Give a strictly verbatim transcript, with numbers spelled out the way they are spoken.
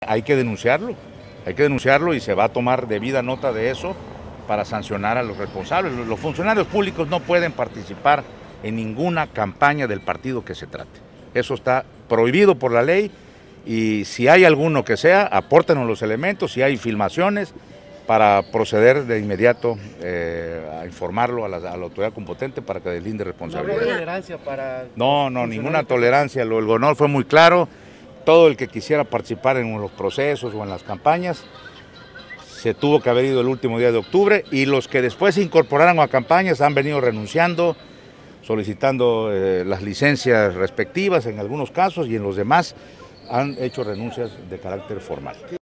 hay que denunciarlo, hay que denunciarlo y se va a tomar debida nota de eso para sancionar a los responsables. Los funcionarios públicos no pueden participar en ninguna campaña del partido que se trate. Eso está prohibido por la ley y si hay alguno que sea, apórtenos los elementos, si hay filmaciones, para proceder de inmediato eh, a informarlo a la, a la autoridad competente para que deslinde responsabilidad. ¿No habrá tolerancia para...? No, no, ninguna tolerancia. Lo, el gobernador fue muy claro. Todo el que quisiera participar en los procesos o en las campañas se tuvo que haber ido el último día de octubre y los que después se incorporaron a campañas han venido renunciando, solicitando eh, las licencias respectivas en algunos casos y en los demás han hecho renuncias de carácter formal.